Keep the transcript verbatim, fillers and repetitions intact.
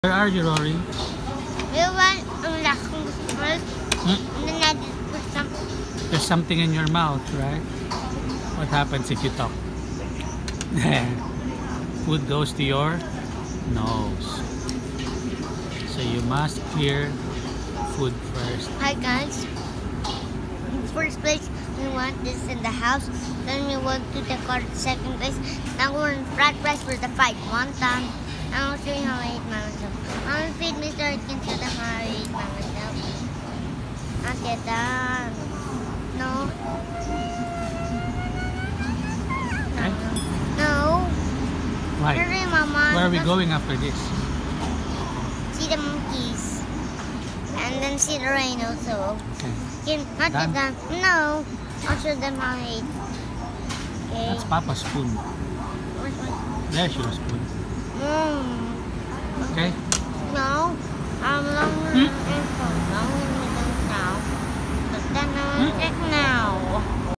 Where are you, Rory? We went on the first, Hmm? and then I just put some. There's something in your mouth, right? What happens if you talk? Food goes to your nose. So you must clear food first. Hi guys. In first place, we want this in the house. Then we went to the car second place. Now we're in front place for the fight. One time. I'll show you how I eat by myself. I'll feed Mister I can show them how I eat by myself. Okay, done. No. Okay? No. Why? Hurry, Mama. Where are we going after this? See the monkeys. And then see the rain also. Okay. Can, not Done? done. No. I'll show them how I eat. Okay. That's Papa's spoon. Where's my... There's your spoon. Mm. Okay? No. I'm longer Hmm? and so long and we don't know. But then I will check now.